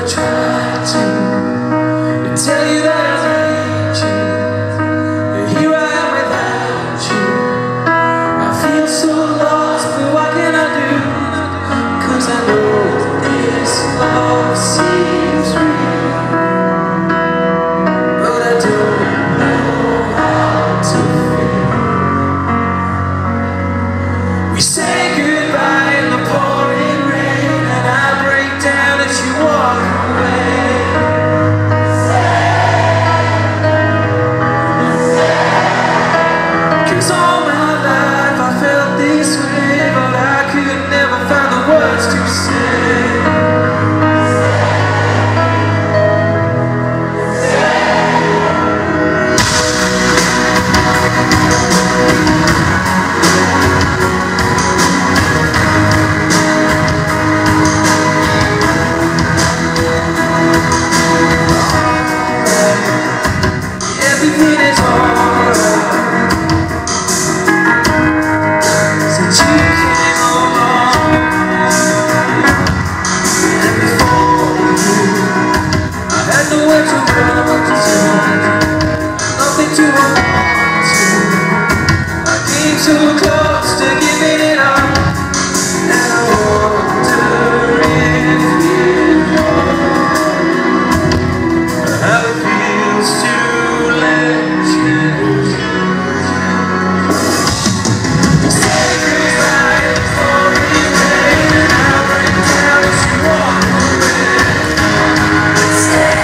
I try to tell you that I need you, and here I am without you. I feel so lost, but what can I do? 'Cause I know this love seems real, but I don't know how to feel. We say goodbye in the pouring rain, and I break down as you walk away. Everything is alright since you came along, and before you, I had nowhere to run to, nothing to hold on to. I came so close to giving it up, and I wonder if you know how it feels to let you say goodbye in the pouring rain, and I break down as you walk away. Stay,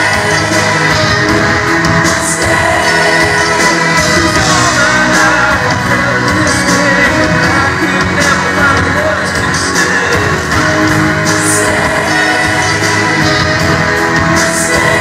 stay. 'Cause all my life I felt this way, and I could never find the words to say. Stay, stay.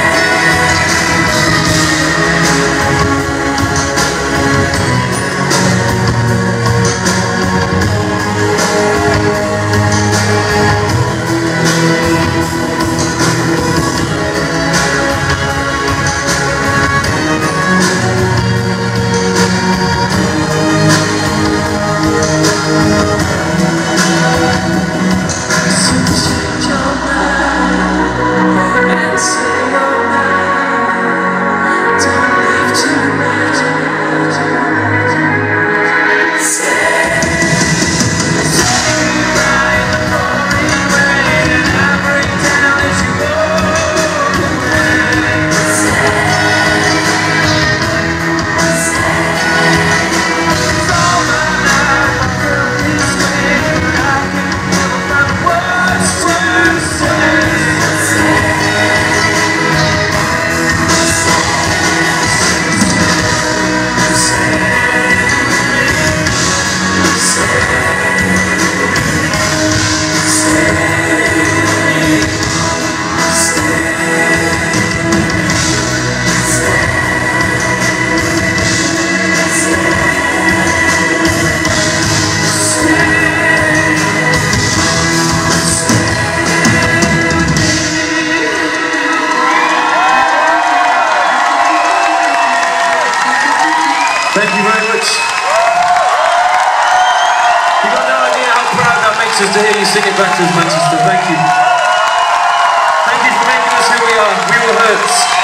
Thank you very much. You've got no idea how proud that makes us to hear you sing it back to us, Manchester. Thank you. Thank you for making us who we are. We will hurt.